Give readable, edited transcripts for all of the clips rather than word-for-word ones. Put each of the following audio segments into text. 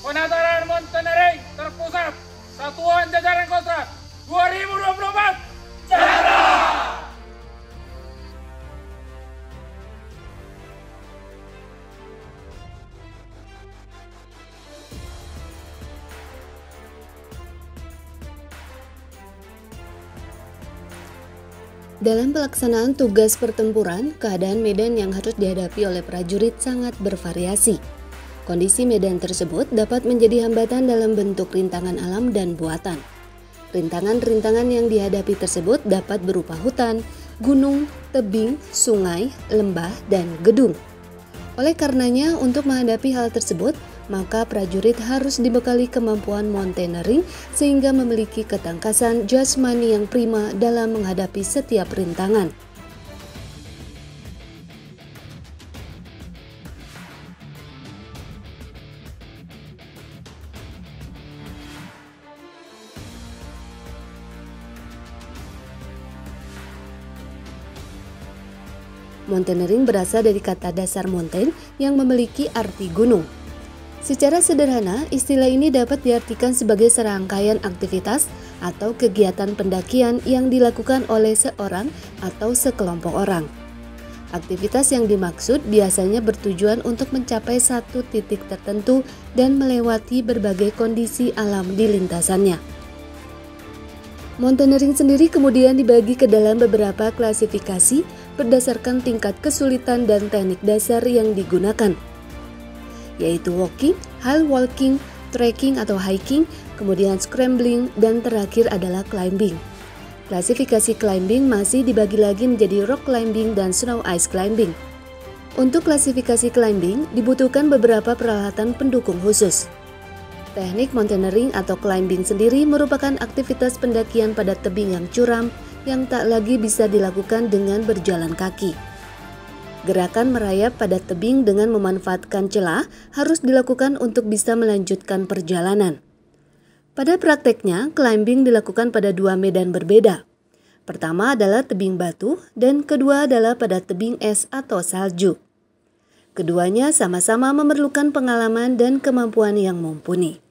Penataran Mountaineering Terpusat Satuan Jajaran Kostrad 2024. Jaya! Dalam pelaksanaan tugas pertempuran, keadaan medan yang harus dihadapi oleh prajurit sangat bervariasi. Kondisi medan tersebut dapat menjadi hambatan dalam bentuk rintangan alam dan buatan. Rintangan-rintangan yang dihadapi tersebut dapat berupa hutan, gunung, tebing, sungai, lembah, dan gedung. Oleh karenanya, untuk menghadapi hal tersebut, maka prajurit harus dibekali kemampuan mountaineering sehingga memiliki ketangkasan jasmani yang prima dalam menghadapi setiap rintangan. Mountaineering berasal dari kata dasar mountain yang memiliki arti gunung. Secara sederhana, istilah ini dapat diartikan sebagai serangkaian aktivitas atau kegiatan pendakian yang dilakukan oleh seorang atau sekelompok orang. Aktivitas yang dimaksud biasanya bertujuan untuk mencapai satu titik tertentu dan melewati berbagai kondisi alam di lintasannya. Mountaineering sendiri kemudian dibagi ke dalam beberapa klasifikasi berdasarkan tingkat kesulitan dan teknik dasar yang digunakan, yaitu walking, hill walking, trekking atau hiking, kemudian scrambling, dan terakhir adalah climbing. Klasifikasi climbing masih dibagi lagi menjadi rock climbing dan snow ice climbing. Untuk klasifikasi climbing dibutuhkan beberapa peralatan pendukung khusus. Teknik mountaineering atau climbing sendiri merupakan aktivitas pendakian pada tebing yang curam yang tak lagi bisa dilakukan dengan berjalan kaki. Gerakan merayap pada tebing dengan memanfaatkan celah harus dilakukan untuk bisa melanjutkan perjalanan. Pada prakteknya, climbing dilakukan pada dua medan berbeda. Pertama adalah tebing batu dan kedua adalah pada tebing es atau salju. Keduanya sama-sama memerlukan pengalaman dan kemampuan yang mumpuni.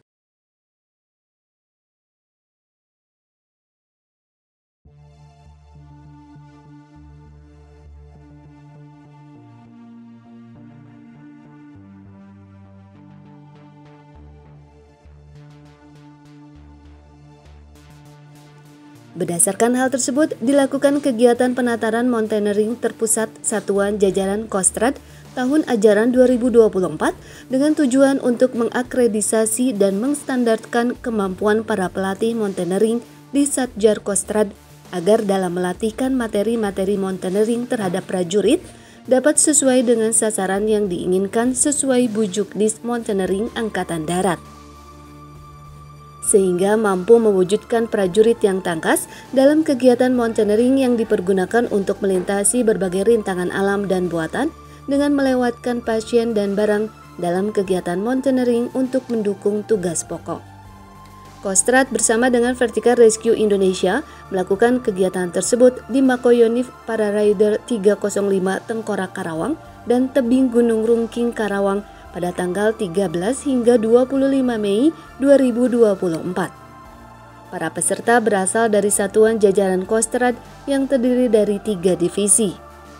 Berdasarkan hal tersebut, dilakukan kegiatan penataran mountaineering terpusat Satuan Jajaran Kostrad tahun ajaran 2024 dengan tujuan untuk mengakreditasi dan mengstandarkan kemampuan para pelatih mountaineering di Satjar Kostrad agar dalam melatihkan materi-materi mountaineering terhadap prajurit dapat sesuai dengan sasaran yang diinginkan sesuai bujuk Dis Mountaineering Angkatan Darat, sehingga mampu mewujudkan prajurit yang tangkas dalam kegiatan mountaineering yang dipergunakan untuk melintasi berbagai rintangan alam dan buatan dengan melewatkan pasien dan barang dalam kegiatan mountaineering untuk mendukung tugas pokok. Kostrad bersama dengan Vertical Rescue Indonesia melakukan kegiatan tersebut di Makoyonif Para Rider 305 Tengkorak Karawang dan Tebing Gunung Rungking Karawang pada tanggal 13 hingga 25 Mei 2024. Para peserta berasal dari Satuan Jajaran Kostrad yang terdiri dari 3 divisi.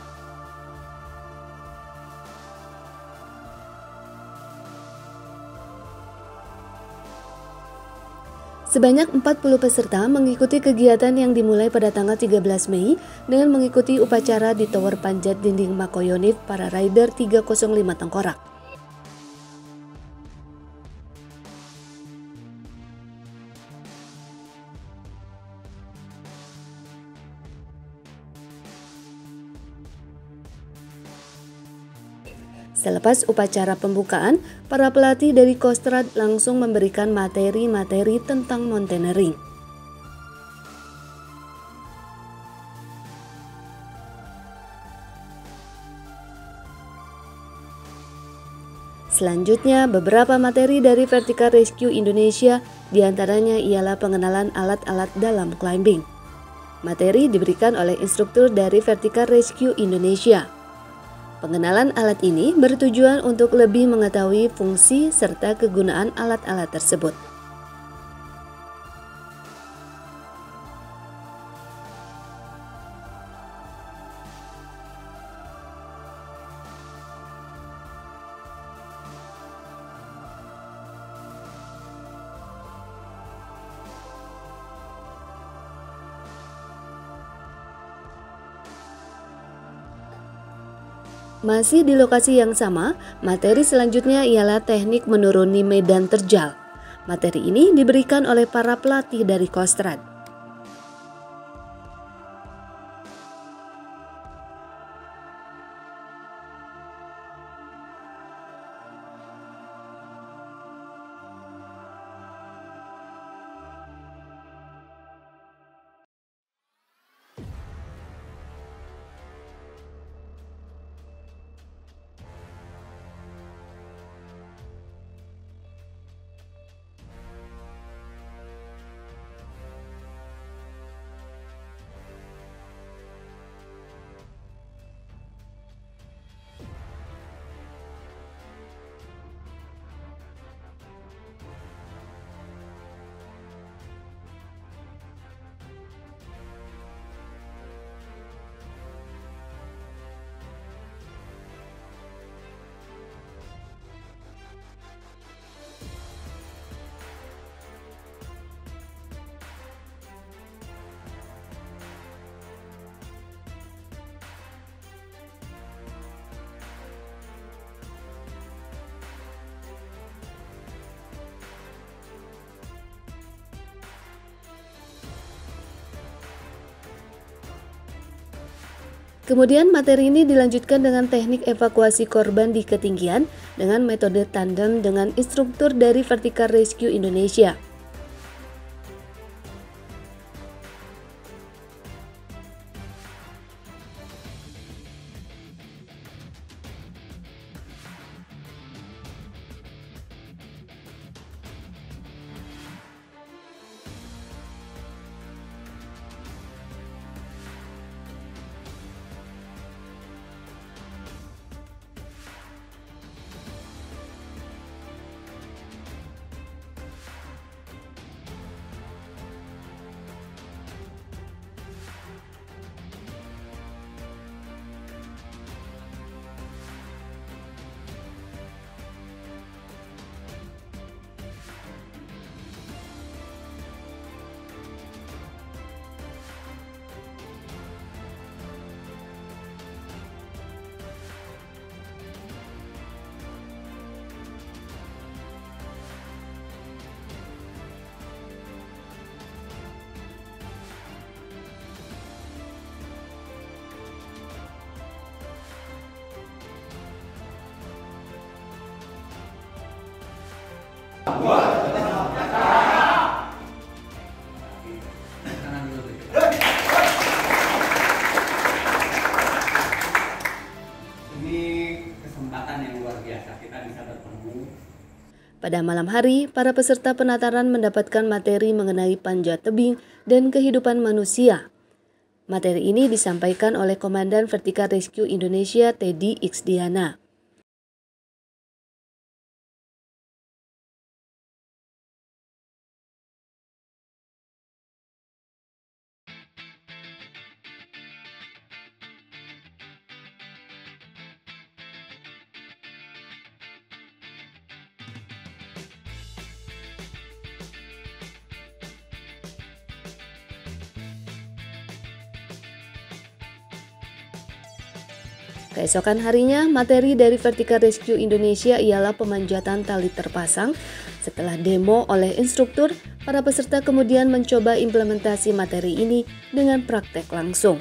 Sebanyak 40 peserta mengikuti kegiatan yang dimulai pada tanggal 13 Mei dengan mengikuti upacara di Tower Panjat Dinding Makoyonif Para Rider 305 Tengkorak. Selepas upacara pembukaan, para pelatih dari Kostrad langsung memberikan materi-materi tentang mountaineering. Selanjutnya, beberapa materi dari Vertical Rescue Indonesia, diantaranya ialah pengenalan alat-alat dalam climbing. Materi diberikan oleh instruktur dari Vertical Rescue Indonesia. Pengenalan alat ini bertujuan untuk lebih mengetahui fungsi serta kegunaan alat-alat tersebut. Masih di lokasi yang sama, materi selanjutnya ialah teknik menuruni medan terjal. Materi ini diberikan oleh para pelatih dari Kostrad. Kemudian materi ini dilanjutkan dengan teknik evakuasi korban di ketinggian dengan metode tandem dengan instruktur dari Vertical Rescue Indonesia. Ini kesempatan yang luar biasa kita bisa bertemu. Pada malam hari, para peserta penataran mendapatkan materi mengenai panjat tebing dan kehidupan manusia. Materi ini disampaikan oleh Komandan Vertical Rescue Indonesia Teddy Iksdiana. Keesokan harinya, materi dari Vertical Rescue Indonesia ialah pemanjatan tali terpasang. Setelah demo oleh instruktur, para peserta kemudian mencoba implementasi materi ini dengan praktek langsung.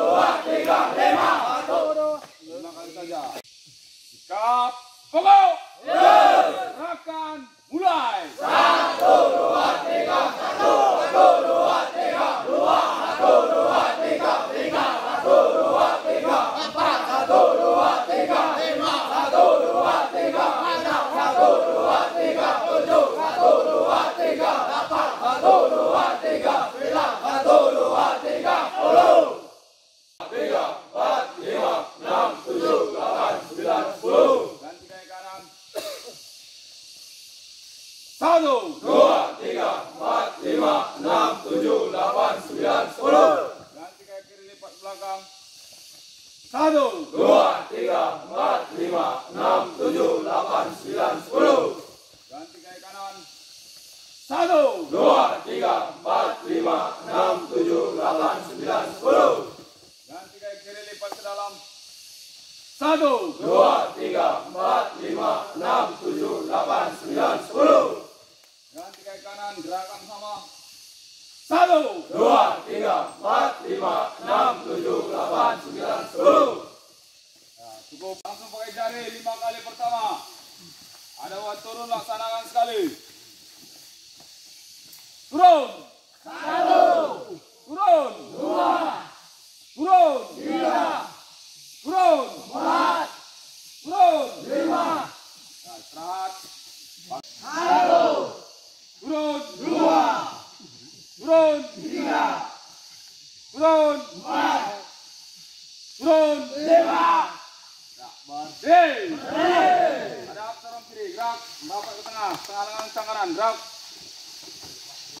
Lima kali saja. Sikap, pokok. Gerakan, mulai. Ganti kaki kanan. 1, 2, 3, 4, 5, 6, 7, 8, 9, 10. Ganti kaki kiri lipat belakang. 1, 2, 3, 4, 5, 6, 7, 8, 9, 10. Ganti kaki kanan. 1, 2, 3, 4, 5, 6, 7, 8, 9, 10. Ganti kaki kiri lipat ke dalam. 1, 2, 3, 4, 5, 6, 7, 8, 9, 10. Ganti kaki kanan, gerakan sama. 1, 2, 3, 4, 5, 6, 7, 8, 9, 10. Ya, cukup. Langsung pakai jari 5 kali pertama. Ada buat turun, laksanakan sekali. Turun. 1. Turun. 2. Turun. 3. Turun. 4. Turun. 5. Nah, istirahat. 1. Turun. 2. Turun. Turun. Gerak berdiri. Hadap dorong kiri, gerak, bapak ke tengah, tengah lengan sang kanan, gerak.